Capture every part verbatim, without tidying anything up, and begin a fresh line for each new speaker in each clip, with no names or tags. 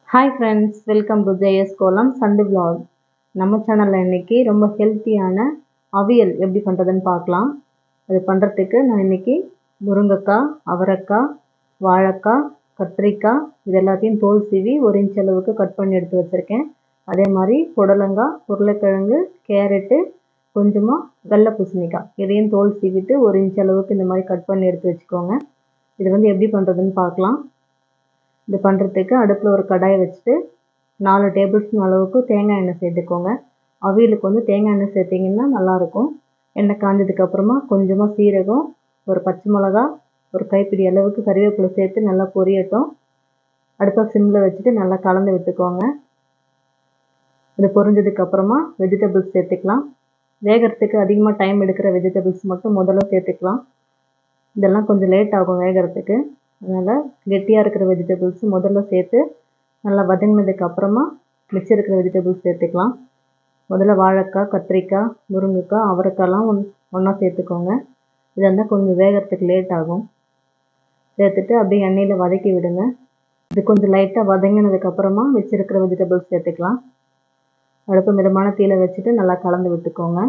Hi friends, welcome to JS Kolam Chandu vlog. நம்ம சேனலில் இன்றைக்கி ரொம்ப ஹெல்த்தியான அவியல் எப்படி பண்ணுறதுன்னு பார்க்கலாம். அது பண்ணுறதுக்கு நான் இன்றைக்கி முருங்கைக்காய், அவரைக்காய், வாழைக்காய், கத்திரிக்காய் இது எல்லாத்தையும் தோல் சீவி ஒரு இன்ச் அளவுக்கு கட் பண்ணி எடுத்து வச்சுருக்கேன். அதே மாதிரி புடலங்காய், உருளைக்கிழங்கு, கேரட்டு, கொஞ்சமாக வெள்ளை பூசணிக்காய் இதையும் தோல் சீவிட்டு ஒரு இன்ச் அளவுக்கு இந்த மாதிரி கட் பண்ணி எடுத்து வச்சுக்கோங்க. இது வந்து எப்படி பண்ணுறதுன்னு பார்க்கலாம். இது பண்ணுறதுக்கு அடுப்பில் ஒரு கடாயை வச்சுட்டு நாலு டேபிள் ஸ்பூன் அளவுக்கு தேங்காய் எண்ணெய் சேர்த்துக்கோங்க. அவியலுக்கு வந்து தேங்காய் எண்ணெய் சேர்த்திங்கன்னா நல்லாயிருக்கும். எண்ணெய் காஞ்சதுக்கப்புறமா கொஞ்சமாக சீரகம், ஒரு பச்சை மிளகா, ஒரு கைப்பிடி அளவுக்கு கறிவேப்பிலை சேர்த்து நல்லா பொரியட்டும். அடுப்பை சிம்மில் வச்சுட்டு நல்லா கலந்து விட்டுக்கோங்க. இது பொரிஞ்சதுக்கப்புறமா வெஜிடபிள்ஸ் சேர்த்துக்கலாம். வேகிறதுக்கு அதிகமாக டைம் எடுக்கிற வெஜிடபிள்ஸ் மட்டும் முதல்ல சேர்த்துக்கலாம். இதெல்லாம் கொஞ்சம் லேட் ஆகும் வேகிறதுக்கு. அதனால் கெட்டியாக இருக்கிற வெஜிடபிள்ஸ் முதல்ல சேர்த்து நல்லா வதங்கினதுக்கு அப்புறமா மிச்சம் இருக்கிற வெஜிடபிள்ஸ் சேர்த்துக்கலாம். முதல்ல வாழைக்காய், கத்திரிக்காய், முருங்கைக்காய், அவரைக்காய்லாம் ஒன் ஒன்றா சேர்த்துக்கோங்க. இது இருந்தால் கொஞ்சம் வேகிறதுக்கு லேட் ஆகும். சேர்த்துட்டு அப்படியே எண்ணெயில் வதக்கி விடுங்க. இது கொஞ்சம் லைட்டாக வதங்கினதுக்கப்புறமா மிச்சம் இருக்கிற வெஜிடபிள்ஸ் சேர்த்துக்கலாம். அடுப்பு மிதமான தீயில வச்சுட்டு நல்லா கலந்து விட்டுக்கோங்க.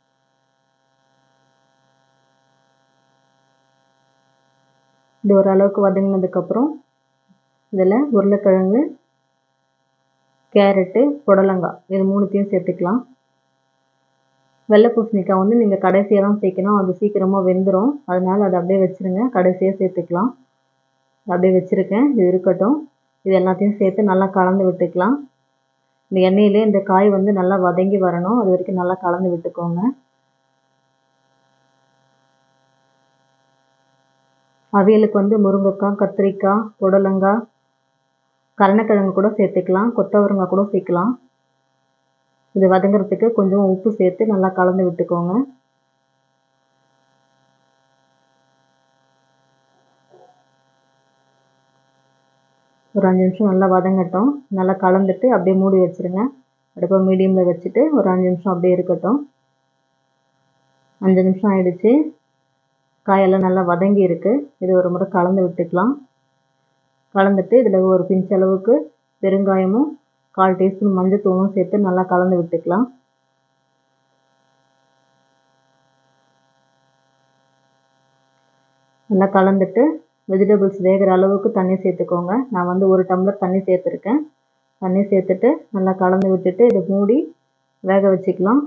இது ஓரளவுக்கு வதங்கினதுக்கப்புறம் இதில் உருளைக்கிழங்கு, கேரட்டு, புடலங்காய் இது மூணுத்தையும் சேர்த்துக்கலாம். வெள்ளை பூசணிக்காய் வந்து நீங்கள் கடைசியாக தான் சேர்க்கணும், அது சீக்கிரமாக வெந்துடும். அதனால் அதை அப்படியே வச்சுருங்க, கடைசியாக சேர்த்துக்கலாம். அப்படியே வச்சுருக்கேன், இது இருக்கட்டும். இது எல்லாத்தையும் சேர்த்து நல்லா கலந்து விட்டுக்கலாம். இந்த எண்ணெயிலே இந்த காய் வந்து நல்லா வதங்கி வரணும், அது வரைக்கும் நல்லா கலந்து விட்டுக்கோங்க. அவியலுக்கு வந்து முருங்கைக்காய், கத்திரிக்காய், புடலங்காய், கருணக்கிழங்கு கூட சேர்த்துக்கலாம், கொத்தவரங்காய் கூட சேர்க்கலாம். இது வதங்கிறதுக்கு கொஞ்சம் உப்பு சேர்த்து நல்லா கலந்து விட்டுக்கோங்க. ஒரு அஞ்சு நிமிஷம் நல்லா வதங்கட்டும். நல்லா கலந்துட்டு அப்படியே மூடி வச்சுருங்க. அடுப்பை மீடியமில் வச்சுட்டு ஒரு அஞ்சு நிமிஷம் அப்படியே இருக்கட்டும். அஞ்சு நிமிஷம் ஆயிடுச்சு. காயெல்லாம் நல்லா வதங்கி இருக்குது. இது ஒரு முறை கலந்து விட்டுக்கலாம். கலந்துட்டு இதில் ஒரு பிஞ்ச் அளவுக்கு பெருங்காயமும் கால் டீஸ்பூன் மஞ்சத்தூளும் சேர்த்து நல்லா கலந்து விட்டுக்கலாம். நல்லா கலந்துட்டு வெஜிடபிள்ஸ் வேகிற அளவுக்கு தண்ணி சேர்த்துக்கோங்க. நான் வந்து ஒரு டம்ளர் தண்ணி சேர்த்துருக்கேன். தண்ணி சேர்த்துட்டு நல்லா கலந்து விட்டுட்டு இதை மூடி வேக வச்சுக்கலாம்.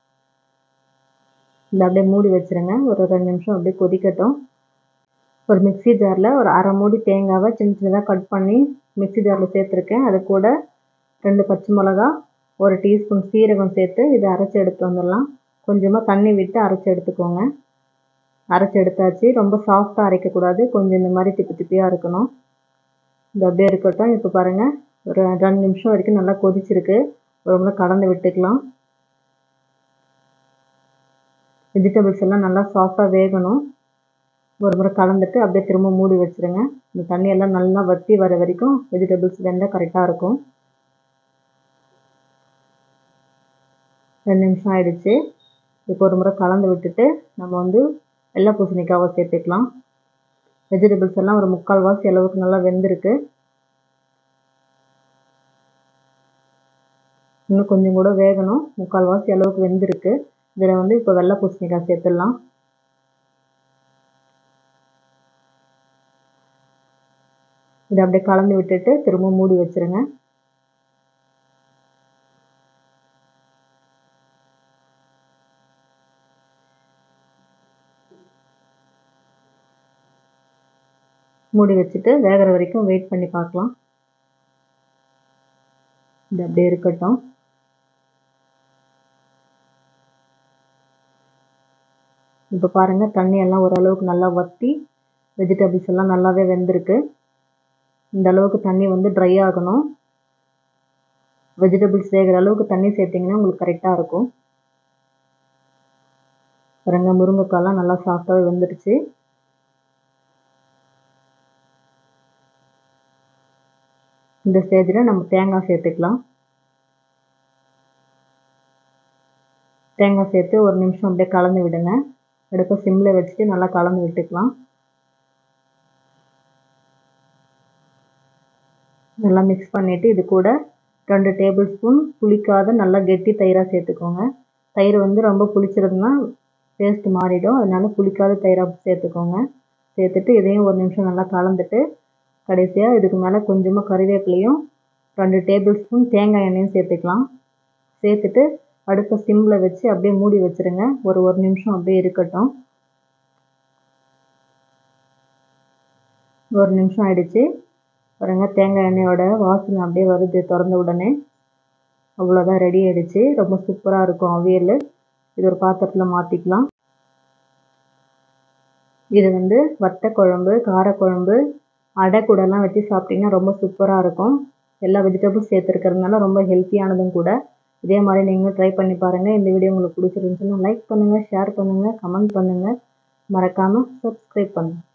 இந்த அப்படியே மூடி வச்சுருங்க. ஒரு ரெண்டு நிமிஷம் அப்படியே கொதிக்கட்டும். ஒரு மிக்சி ஜாரில் ஒரு அரை மூடி தேங்காவை சின்ன சின்னதாக கட் பண்ணி மிக்சி ஜாரில் சேர்த்துருக்கேன். அது கூட ரெண்டு பச்சை மிளகா, ஒரு டீஸ்பூன் சீரகம் சேர்த்து இதை அரைச்சி எடுத்து வந்துடலாம். கொஞ்சமாக தண்ணி விட்டு அரைச்சி எடுத்துக்கோங்க. அரைச்சி எடுத்தாச்சு. ரொம்ப சாஃப்டாக அரைக்கக்கூடாது, கொஞ்சம் இந்த மாதிரி திப்பி திப்பியாக இருக்கணும். இது அப்படியே இருக்கட்டும். இப்போ பாருங்கள், ஒரு ரெண்டு நிமிஷம் வரைக்கும் நல்லா கொதிச்சிருக்கு. ஒரு முறை கலந்து விட்டுக்கலாம். வெஜிடபிள்ஸ் எல்லாம் நல்லா சாஃப்டாக வேகணும். ஒரு முறை கலந்துட்டு அப்படியே திரும்ப மூடி வச்சுருங்க. இந்த தண்ணியெல்லாம் நல்லா வற்றி வர வரைக்கும் வெஜிடபிள்ஸ் வெந்தால் கரெக்டாக இருக்கும். ரெண்டு நிமிஷம் ஆயிடுச்சு. இப்போ ஒரு முறை கலந்து விட்டுட்டு நம்ம வந்து வெள்ளை பூசணிக்காவை சேர்த்துக்கலாம். வெஜிடபிள்ஸ் எல்லாம் ஒரு முக்கால் வாசி அளவுக்கு நல்லா வெந்திருக்கு. இன்னும் கொஞ்சம் கூட வேகணும். முக்கால் வாசி அளவுக்கு வெந்திருக்கு. இதில் வந்து இப்போ வெள்ளை பூசணிக்காய் சேர்த்துடலாம். இதை அப்படியே கலந்து விட்டுட்டு திரும்ப மூடி வச்சுருங்க. மூடி வச்சுட்டு வேகிற வரைக்கும் வெயிட் பண்ணி பார்க்கலாம். இது அப்படியே இருக்கட்டும். இப்போ பாருங்கள், தண்ணி எல்லாம் ஓரளவுக்கு நல்லா வற்றி வெஜிடபிள்ஸ் எல்லாம் நல்லாவே வெந்திருக்கு. இந்த அளவுக்கு தண்ணி வந்து ட்ரை ஆகணும். வெஜிடபிள்ஸ் வேகிற அளவுக்கு தண்ணி சேர்த்திங்கன்னா உங்களுக்கு கரெக்டாக இருக்கும். பாருங்கள், முருங்கைக்காயெல்லாம் நல்லா சாஃப்டாகவே வெந்துடுச்சு. இந்த ஸ்டேஜில் நம்ம தேங்காய் சேர்த்துக்கலாம். தேங்காய் சேர்த்து ஒரு நிமிஷம் அப்படியே கலந்து விடுங்க. அடுப்பை சிம்மில் வச்சுட்டு நல்லா கலந்து விட்டுக்கலாம். நல்லா மிக்ஸ் பண்ணிவிட்டு இது கூட ரெண்டு டேபிள் ஸ்பூன் புளிக்காத நல்லா கெட்டி தயிராக சேர்த்துக்கோங்க. தயிர் வந்து ரொம்ப புளிச்சிருந்தா டேஸ்ட் மாறிடும். அதனால புளிக்காத தயிராக சேர்த்துக்கோங்க. சேர்த்துட்டு இதையும் ஒரு நிமிஷம் நல்லா கலந்துட்டு கடைசியாக இதுக்கு மேலே கொஞ்சமாக கறிவேப்பிலையும் ரெண்டு டேபிள் ஸ்பூன் தேங்காய் எண்ணெயும் சேர்த்துக்கலாம். சேர்த்துட்டு அடுப்பை சிம்மில் வச்சு அப்படியே மூடி வச்சுருங்க. ஒரு ஒரு நிமிஷம் அப்படியே இருக்கட்டும். ஒரு நிமிஷம் ஆயிடுச்சு பாருங்க, தேங்காய் எண்ணெயோட வாசனை அப்படியே வருது திறந்த உடனே. அவ்வளோதான், ரெடி ஆயிடுச்சு. ரொம்ப சூப்பராக இருக்கும் அவியல். இது ஒரு பாத்திரத்தில் மாற்றிக்கலாம். இது வந்து வத்த குழம்பு, காரக்குழம்பு, அடை கூடலாம் வச்சு சாப்பிட்டிங்கன்னா ரொம்ப சூப்பராக இருக்கும். எல்லா வெஜிடபிள்ஸ் சேர்த்துருக்கிறதுனால ரொம்ப ஹெல்த்தியானதும் கூட. இதே மாதிரி நீங்களும் ட்ரை பண்ணி பாருங்கள். இந்த வீடியோ உங்களுக்கு பிடிச்சிருந்துச்சுன்னா லைக் பண்ணுங்கள், ஷேர் பண்ணுங்கள், கமெண்ட் பண்ணுங்கள். மறக்காமல் சப்ஸ்கிரைப் பண்ணுங்கள்.